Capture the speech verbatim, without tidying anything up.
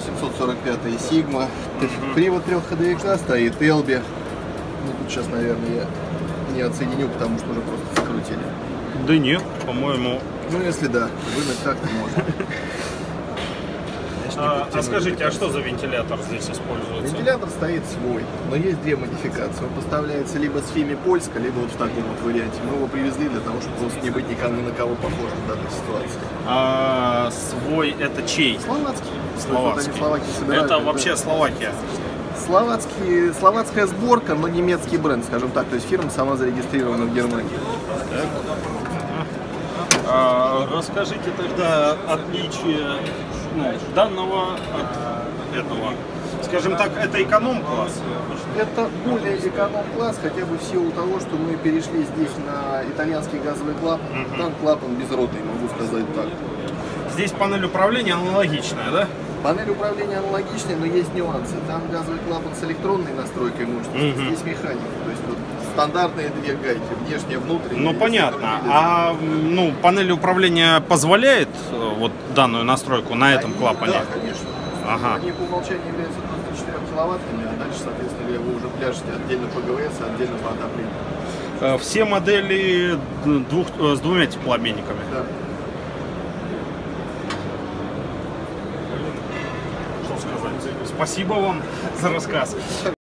восемьсот сорок пять Sigma. Mm-hmm. Привод трехходовика стоит, Elbi. Ну, тут сейчас, наверное, я не отсоединю, потому что уже просто закрутили. Да нет, по-моему. Ну, если да, вынуть так-то можно. А, а скажите, а что за вентилятор здесь используется? Вентилятор стоит свой, но есть две модификации. Он поставляется либо с Фими Польска, либо вот в таком вот варианте. Мы его привезли для того, чтобы просто не быть никому, ни на кого похожим в данной ситуации. А свой это чей? Словацкий. Словацкий. Вот это да. вообще Словакия. Словацкий, словацкая сборка, но немецкий бренд, скажем так. То есть фирма сама зарегистрирована в Германии. А, расскажите тогда отличие ну, данного от этого. Скажем так, это эконом-класс? Это более эконом-класс, хотя бы в силу того, что мы перешли здесь на итальянский газовый клапан. Uh-huh. Там клапан безродный, могу сказать так. Здесь панель управления аналогичная, да? Панель управления аналогичная, но есть нюансы. Там газовый клапан с электронной настройкой мощности, uh-huh. здесь механика. То есть вот, стандартные две гайки, внешняя, внутренняя. Ну понятно. А ну, панель управления позволяет вот данную настройку на этом Они, клапане? Да, конечно. Ага. Они по умолчанию являются двадцать четыре киловаттами, а дальше, соответственно, вы уже пляшете отдельно по ГВС, отдельно по отоплению. Все модели двух, с двумя теплообменниками? Да. Что сказать? Спасибо вам за рассказ.